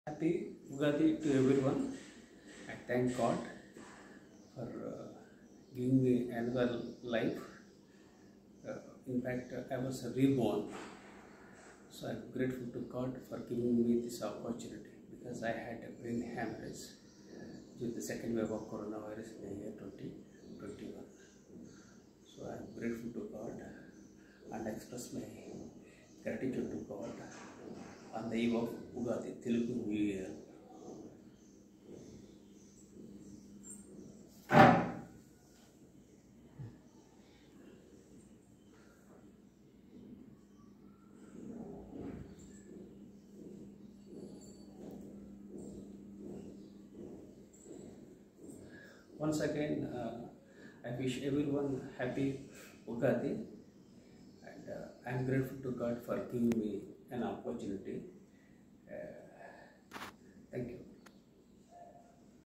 Happy Ugadi to everyone. I thank God for giving me another life. In fact, I was reborn. So I'm grateful to God for giving me this opportunity because I had a brain hemorrhage due to the second wave of coronavirus in the year 2021. So I'm grateful to God and express my gratitude to God on the eve of Ugadi, Telugu New Year. Once again, I wish everyone happy Ugadi, and I am grateful to God for giving me an opportunity